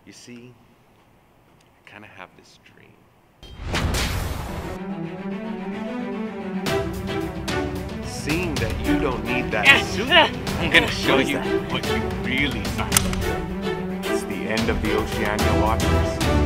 You see, I kind of have this dream. Seeing that you don't need that suit, I'm gonna show you what you really find. It's the end of the Oceania Watchers.